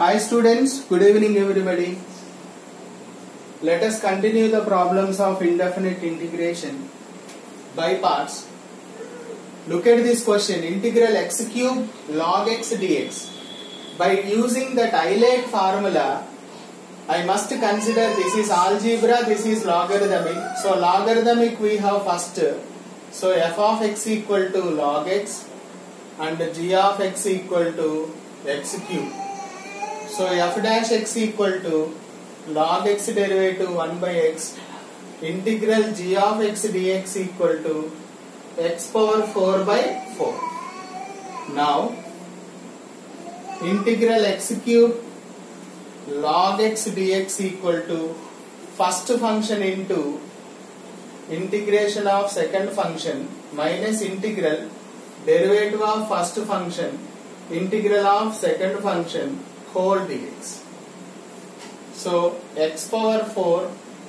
Hi students, good evening everybody. Let us continue the problems of indefinite integration by parts. Look at this question, integral x cube log x dx. By using that Euler formula, I must consider this is algebra, this is logarithmic. So logarithmic we have first. So f of x equal to log x and g of x equal to x cube. So f dash x equal to log x derivative 1 by x integral g of x dx equal to x power 4 by 4. Now integral x cube log x dx equal to first function into integration of second function minus integral derivative of first function integral of second function whole dx. So x power 4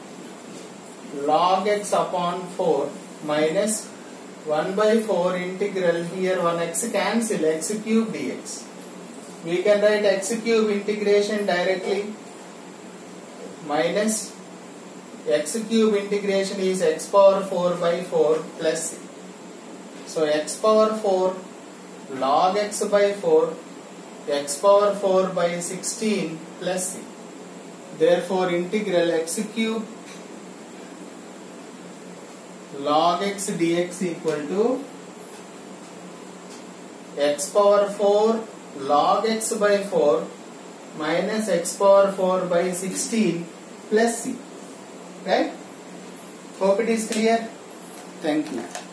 log x upon 4 minus 1 by 4 integral, here 1x cancel, x cube dx. We can write x cube integration directly minus x cube integration is x power 4 by 4 plus c. So x power 4 log x by 4 x power 4 by 16 plus c. Therefore integral x cube log x dx equal to x power 4 log x by 4 minus x power 4 by 16 plus c. Right? Hope it is clear. Thank you.